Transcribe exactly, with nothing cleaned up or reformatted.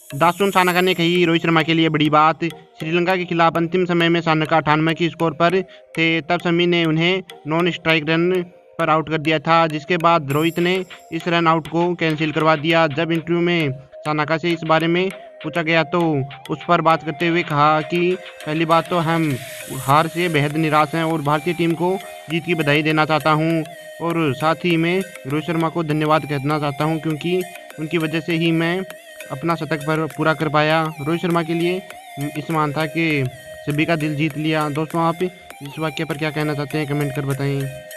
दासुन सानाका ने कही रोहित शर्मा के लिए बड़ी बात। श्रीलंका के खिलाफ अंतिम समय में सानाका अठानवे की स्कोर पर थे, तब शमी ने उन्हें नॉन स्ट्राइक रन पर आउट कर दिया था, जिसके बाद रोहित ने इस रन आउट को कैंसिल करवा दिया। जब इंटरव्यू में सानाका से इस बारे में पूछा गया तो उस पर बात करते हुए कहा कि पहली बात तो हम हार से बेहद निराश हैं और भारतीय टीम को जीत की बधाई देना चाहता हूं, और साथ ही मैं रोहित शर्मा को धन्यवाद कहना चाहता हूं क्योंकि उनकी वजह से ही मैं अपना शतक पर पूरा कर पाया। रोहित शर्मा के लिए इस मान था कि सभी का दिल जीत लिया। दोस्तों, आप इस वाक्य पर क्या कहना चाहते हैं, कमेंट कर बताएं।